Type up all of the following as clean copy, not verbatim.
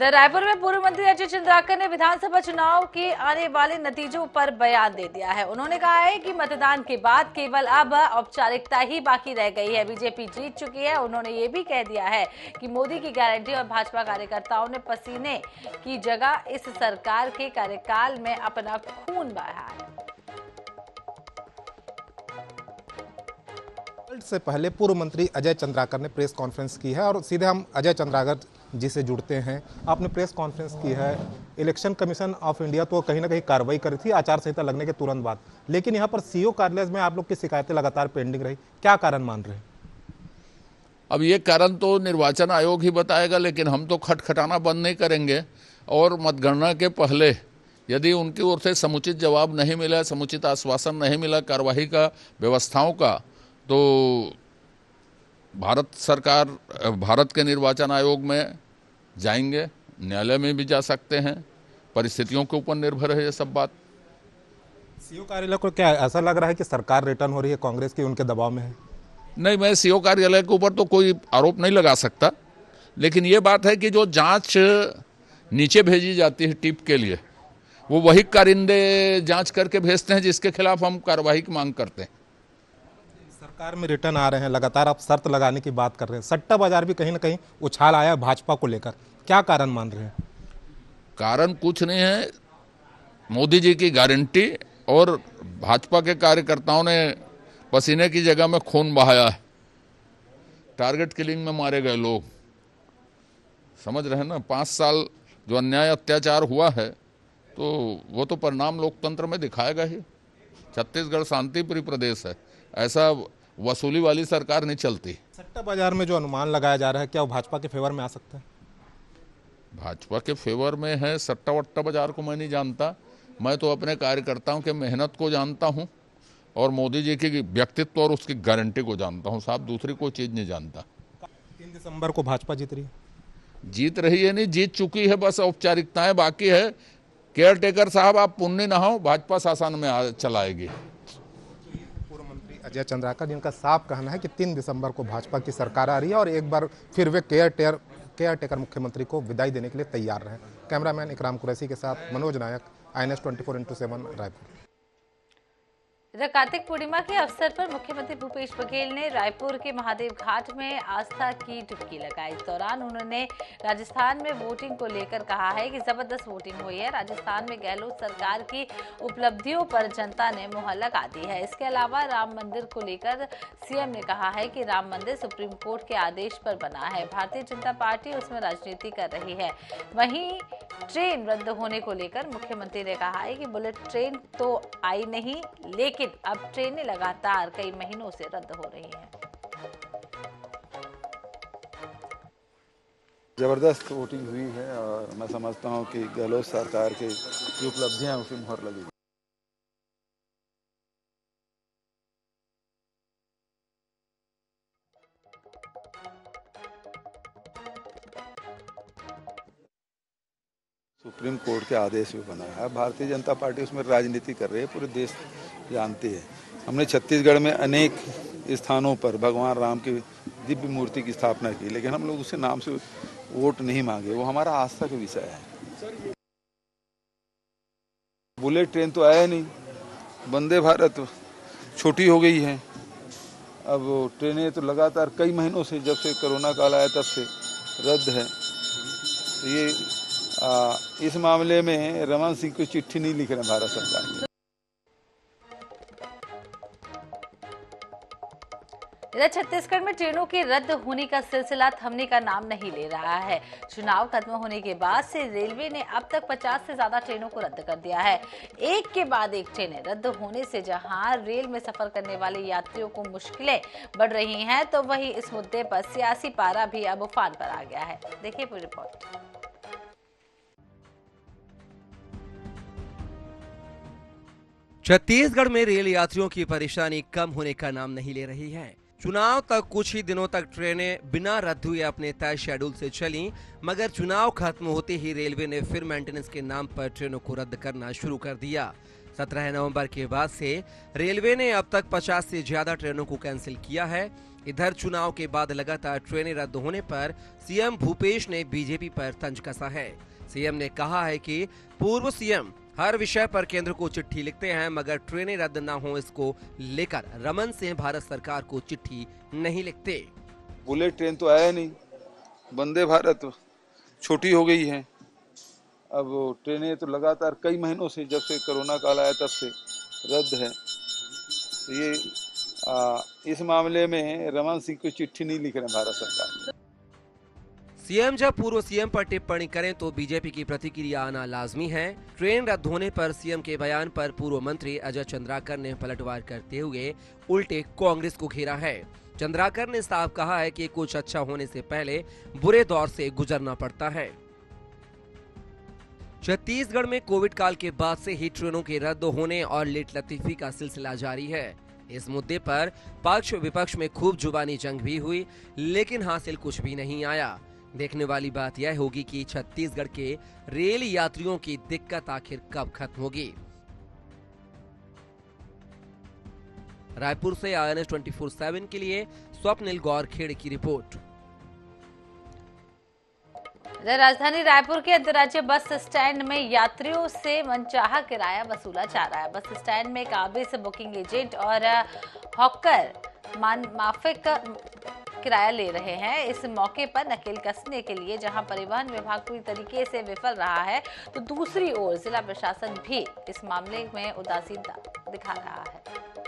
इधर रायपुर में पूर्व मंत्री अजय चंद्राकर ने विधानसभा चुनाव के आने वाले नतीजों पर बयान दे दिया है। उन्होंने कहा है कि मतदान के बाद केवल अब औपचारिकता ही बाकी रह गई है, बीजेपी जीत चुकी है। उन्होंने ये भी कह दिया है कि मोदी की गारंटी और भाजपा कार्यकर्ताओं ने पसीने की जगह इस सरकार के कार्यकाल में अपना खून बहाया है। से पहले पूर्व मंत्री अजय चंद्राकर ने प्रेस कॉन्फ्रेंस की है और सीधे हम अजय चंद्राकर जी से जुड़ते हैं। आपने प्रेस कॉन्फ्रेंस की है, इलेक्शन कमीशन ऑफ इंडिया तो कहीं ना कहीं कार्रवाई करी थी आचार संहिता लगने के तुरंत बाद, लेकिन यहाँ पर सीओ कार्यालय में आप लोग की शिकायतें लगातार पेंडिंग रही, क्या कारण मान रहे हैं? अब ये कारण तो निर्वाचन आयोग ही बताएगा, लेकिन हम तो खटखटाना बंद नहीं करेंगे। और मतगणना के पहले यदि उनकी ओर से समुचित जवाब नहीं मिला, समुचित आश्वासन नहीं मिला कार्यवाही का, व्यवस्थाओं का, तो भारत के निर्वाचन आयोग में जाएंगे, न्यायालय में भी जा सकते हैं। परिस्थितियों के ऊपर निर्भर है ये सब बात। सीओ कार्यालय को क्या ऐसा लग रहा है कि सरकार रिटर्न हो रही है, कांग्रेस की उनके दबाव में है? नहीं, मैं सीओ कार्यालय के ऊपर तो कोई आरोप नहीं लगा सकता, लेकिन ये बात है कि जो जांच नीचे भेजी जाती है टिप के लिए, वो वही कारिंदे जांच करके भेजते हैं जिसके खिलाफ हम कार्रवाई की मांग करते हैं। सरकार में रिटर्न आ रहे हैं, लगातार आप शर्त लगाने की बात कर रहे हैं, सट्टा बाजार भी कहीं ना कहीं उछाल आया भाजपा को लेकर, क्या कारण मान रहे हैं? कारण कुछ नहीं है, मोदी जी की गारंटी और भाजपा के कार्यकर्ताओं ने पसीने की जगह में खून बहाया है। टारगेट किलिंग में मारे गए लोग, समझ रहे हैं ना। 5 साल जो अन्याय अत्याचार हुआ है, तो वो तो परिणाम लोकतंत्र में दिखाएगा ही। छत्तीसगढ़ शांतिप्रिय प्रदेश है, ऐसा वसूली वाली सरकार नहीं चलती। सट्टा बाजार में जो अनुमान लगाया जा रहा है, क्या वो भाजपा के फेवर में आ सकता है? भाजपा के फेवर में है, सट्टा वट्टा बाजार को मैं नहीं जानता। मैं तो अपने कार्यकर्ताओं के मेहनत को जानता हूं और मोदी जी की व्यक्तित्व और उसकी गारंटी को जानता हूं, साहब दूसरी कोई चीज नहीं जानता। 3 दिसंबर को भाजपा जीत रही है? जीत रही है नहीं, जीत चुकी है, बस औपचारिकताएं बाकी है। केयर टेकर साहब आप पुण्य न हो, भाजपा शासन में चलाएगी। पूर्व मंत्री अजय चंद्राकर, जिनका साफ कहना है कि 3 दिसंबर को भाजपा की सरकार आ रही है और एक बार फिर वे केयर टेकर मुख्यमंत्री को विदाई देने के लिए तैयार रहे। कैमरामैन इकराम कुरैशी के साथ मनोज नायक, INS 24x7 रायपुर। इधर कार्तिक पूर्णिमा के अवसर पर मुख्यमंत्री भूपेश बघेल ने रायपुर के महादेव घाट में आस्था की डुबकी लगाई। इस दौरान उन्होंने राजस्थान में वोटिंग को लेकर कहा है कि जबरदस्त वोटिंग हुई है। राजस्थान में गहलोत सरकार की उपलब्धियों पर जनता ने मुहर लगा दी है। इसके अलावा राम मंदिर को लेकर सीएम ने कहा है कि राम मंदिर सुप्रीम कोर्ट के आदेश पर बना है, भारतीय जनता पार्टी उसमें राजनीति कर रही है। वहीं ट्रेन रद्द होने को लेकर मुख्यमंत्री ने कहा है कि बुलेट ट्रेन तो आई नहीं, लेकिन अब ट्रेनें लगातार कई महीनों से रद्द हो रही हैं। जबरदस्त वोटिंग हुई है और मैं समझता हूं कि गहलोत सरकार की जो उपलब्धियां उसी मुहर लगी। सुप्रीम कोर्ट के आदेश भी बना है, भारतीय जनता पार्टी उसमें राजनीति कर रही है, पूरे देश जानती है। हमने छत्तीसगढ़ में अनेक स्थानों पर भगवान राम की दिव्य मूर्ति की स्थापना की, लेकिन हम लोग उसे नाम से वोट नहीं मांगे, वो हमारा आस्था का विषय है। बुलेट ट्रेन तो आया नहीं, वंदे भारत छोटी हो गई है। अब ट्रेनें तो लगातार कई महीनों से, जब से कोरोना काल आया तब से रद्द है। तो ये इस मामले में रमन सिंह को चिट्ठी नहीं लिख रहे भारत सरकार। इधर छत्तीसगढ़ में ट्रेनों के रद्द होने का सिलसिला थमने का नाम नहीं ले रहा है। चुनाव खत्म होने के बाद से रेलवे ने अब तक 50 से ज्यादा ट्रेनों को रद्द कर दिया है। एक के बाद एक ट्रेनें रद्द होने से जहां रेल में सफर करने वाले यात्रियों को मुश्किलें बढ़ रही हैं, तो वहीं इस मुद्दे पर सियासी पारा भी अब उफान पर आ गया है। देखिए पूरी रिपोर्ट। छत्तीसगढ़ में रेल यात्रियों की परेशानी कम होने का नाम नहीं ले रही है। चुनाव तक कुछ ही दिनों तक ट्रेनें बिना रद्द हुए अपने तय शेड्यूल से चली, मगर चुनाव खत्म होते ही रेलवे ने फिर मेंटेनेंस के नाम पर ट्रेनों को रद्द करना शुरू कर दिया। 17 नवंबर के बाद से रेलवे ने अब तक 50 से ज्यादा ट्रेनों को कैंसिल किया है। इधर चुनाव के बाद लगातार ट्रेनें रद्द होने पर सीएम भूपेश ने बीजेपी पर तंज कसा है। सीएम ने कहा है कि पूर्व सीएम हर विषय पर केंद्र को चिट्ठी लिखते हैं, मगर ट्रेनें रद्द न हो इसको लेकर रमन सिंह भारत सरकार को चिट्ठी नहीं लिखते। बुलेट ट्रेन तो आया नहीं, वंदे भारत छोटी हो गई है। अब ट्रेनें तो लगातार कई महीनों से, जब से कोरोना काल आया तब से रद्द है। तो ये इस मामले में रमन सिंह को चिट्ठी नहीं लिख रहे भारत सरकार। सीएम जब पूर्व सीएम पर टिप्पणी करें तो बीजेपी की प्रतिक्रिया आना लाजमी है। ट्रेन रद्द होने पर सीएम के बयान पर पूर्व मंत्री अजय चंद्राकर ने पलटवार करते हुए उल्टे कांग्रेस को घेरा है। चंद्राकर ने साफ कहा है कि कुछ अच्छा होने से पहले बुरे दौर से गुजरना पड़ता है। छत्तीसगढ़ में कोविड काल के बाद से ही ट्रेनों के रद्द होने और लेट लतीफी का सिलसिला जारी है। इस मुद्दे पर पक्ष विपक्ष में खूब जुबानी जंग भी हुई, लेकिन हासिल कुछ भी नहीं आया। देखने वाली बात यह होगी कि छत्तीसगढ़ के रेल यात्रियों की दिक्कत आखिर कब खत्म होगी। रायपुर से INS 24/7 के लिए स्वप्निल गौरखेड़ की रिपोर्ट। राजधानी रायपुर के अंतर्राज्यीय बस स्टैंड में यात्रियों से मनचाहा किराया वसूला जा रहा है। बस स्टैंड में काबिज बुकिंग एजेंट और हॉकर माफिक किराया ले रहे हैं। इस मौके पर नकेल कसने के लिए जहां परिवहन विभाग पूरी तरीके से विफल रहा है, तो दूसरी ओर जिला प्रशासन भी इस मामले में उदासीनता दिखा रहा है।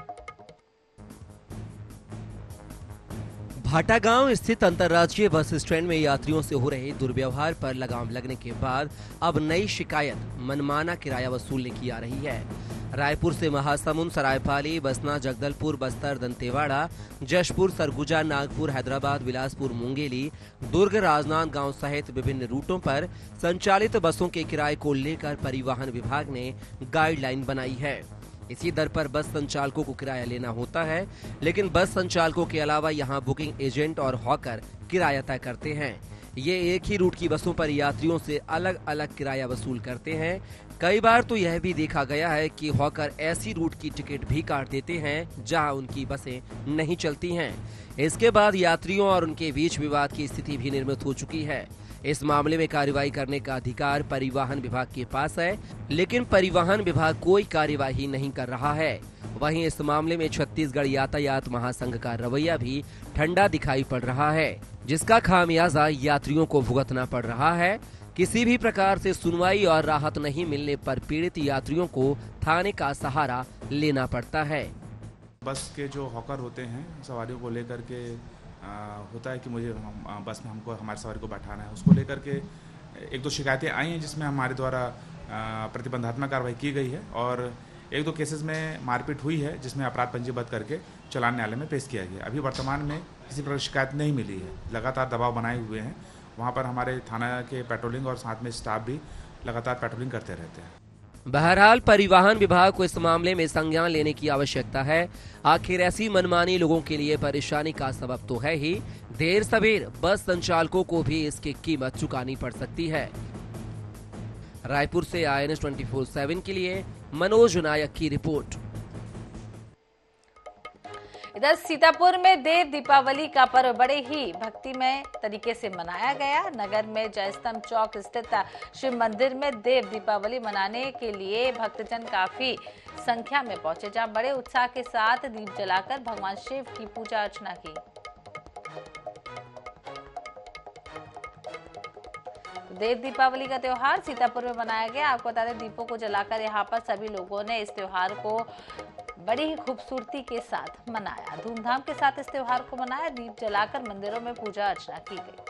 भाटागांव स्थित अंतर्राज्यीय बस स्टैंड में यात्रियों से हो रहे दुर्व्यवहार पर लगाम लगने के बाद अब नई शिकायत मनमाना किराया वसूलने की आ रही है। रायपुर से महासमुंद, सरायपाली, बसना, जगदलपुर, बस्तर, दंतेवाड़ा, जशपुर, सरगुजा, नागपुर, हैदराबाद, बिलासपुर, मुंगेली, दुर्ग, राजनांदगांव सहित विभिन्न रूटों पर संचालित बसों के किराए को लेकर परिवहन विभाग ने गाइडलाइन बनाई है। इसी दर पर बस संचालकों को किराया लेना होता है, लेकिन बस संचालकों के अलावा यहां बुकिंग एजेंट और हॉकर किराया तय करते हैं। ये एक ही रूट की बसों पर यात्रियों से अलग अलग किराया वसूल करते हैं। कई बार तो यह भी देखा गया है कि हॉकर ऐसी रूट की टिकट भी काट देते हैं जहां उनकी बसें नहीं चलती हैं। इसके बाद यात्रियों और उनके बीच विवाद की स्थिति भी निर्मित हो चुकी है। इस मामले में कार्रवाई करने का अधिकार परिवहन विभाग के पास है, लेकिन परिवहन विभाग कोई कार्यवाही नहीं कर रहा है। वहीं इस मामले में छत्तीसगढ़ यातायात महासंघ का रवैया भी ठंडा दिखाई पड़ रहा है, जिसका खामियाजा यात्रियों को भुगतना पड़ रहा है। किसी भी प्रकार से सुनवाई और राहत नहीं मिलने पर पीड़ित यात्रियों को थाने का सहारा लेना पड़ता है। बस के जो हॉकर होते हैं सवारियों को लेकर के होता है कि मुझे बस में हमको हमारी सवारी को बैठाना है, उसको लेकर के एक दो शिकायतें आई हैं जिसमें हमारे द्वारा प्रतिबंधात्मक कार्रवाई की गई है और एक दो केसेस में मारपीट हुई है जिसमें अपराध पंजीबद्ध करके चालान न्यायालय में पेश किया गया। अभी वर्तमान में किसी प्रकार शिकायत नहीं मिली है। लगातार दबाव बनाए हुए हैं, वहाँ पर हमारे थाना के पेट्रोलिंग और साथ में स्टाफ भी लगातार पेट्रोलिंग करते रहते हैं। बहरहाल परिवहन विभाग को इस मामले में संज्ञान लेने की आवश्यकता है। आखिर ऐसी मनमानी लोगों के लिए परेशानी का सबब तो है ही, देर सवेर बस संचालकों को भी इसकी कीमत चुकानी पड़ सकती है। रायपुर से INS 24/7 के लिए मनोज नायक की रिपोर्ट। इधर सीतापुर में देव दीपावली का पर्व बड़े ही भक्तिमय तरीके से मनाया गया। नगर में जयस्तंभ चौक स्थित शिव मंदिर में देव दीपावली मनाने के लिए भक्तजन काफी संख्या में पहुंचे, जहां बड़े उत्साह के साथ दीप जलाकर भगवान शिव की पूजा अर्चना की। देव दीपावली का त्योहार सीतापुर में मनाया गया। आपको बता दें, दीपों को जलाकर यहाँ पर सभी लोगों ने इस त्योहार को बड़ी ही खूबसूरती के साथ मनाया। धूमधाम के साथ इस त्योहार को मनाया। दीप जलाकर मंदिरों में पूजा अर्चना की गई।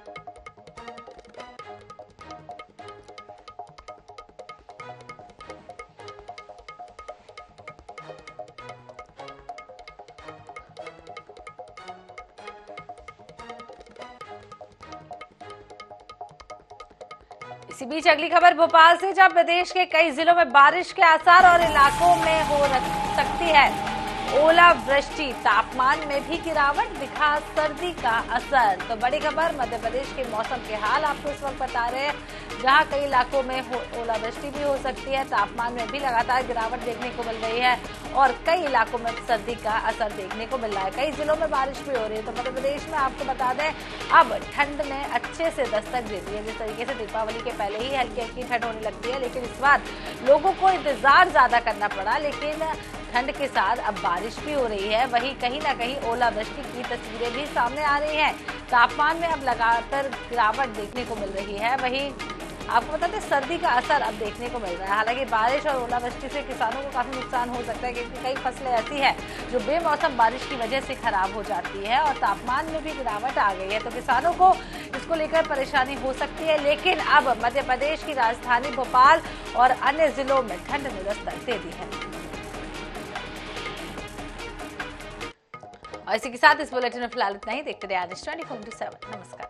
इसी बीच अगली खबर भोपाल से, जहां प्रदेश के कई जिलों में बारिश के आसार और इलाकों में हो सकती है ओलावृष्टि। तापमान तापमान में भी गिरावट, दिखा सर्दी का असर। तो बड़ी खबर मध्य प्रदेश के मौसम के हाल आपको इस वक्त बता रहे हैं, जहां कई इलाकों में ओलावृष्टि भी हो सकती है। तापमान में भी लगातार गिरावट देखने को मिल रही है और कई इलाकों में सर्दी का असर देखने को मिल रहा है। कई जिलों में बारिश भी हो रही है। तो मध्य प्रदेश में आपको बता दें, अब ठंड ने अच्छे से दस्तक दे दी है। जिस तरीके से दीपावली के पहले ही हल्की हल्की ठंड होने लगती है, लेकिन इस बार लोगों को इंतजार ज्यादा करना पड़ा। लेकिन ठंड के साथ अब बारिश भी हो रही है, वहीं कहीं ना कहीं ओलावृष्टि की तस्वीरें भी सामने आ रही हैं। तापमान में अब लगातार गिरावट देखने को मिल रही है। वहीं आपको बता दें, सर्दी का असर अब देखने को मिल रहा है। हालांकि बारिश और ओलावृष्टि से किसानों को काफी नुकसान हो सकता है, क्योंकि कई फसलें ऐसी हैं जो बेमौसम बारिश की वजह से खराब हो जाती है और तापमान में भी गिरावट आ गई है। तो किसानों को इसको लेकर परेशानी हो सकती है। लेकिन अब मध्य प्रदेश की राजधानी भोपाल और अन्य जिलों में ठंड ने दस्तक दे दी है। और इसी के साथ इस बुलेटिन में फिलहाल इतना ही। देखते रहिए आज 24/7। नमस्कार।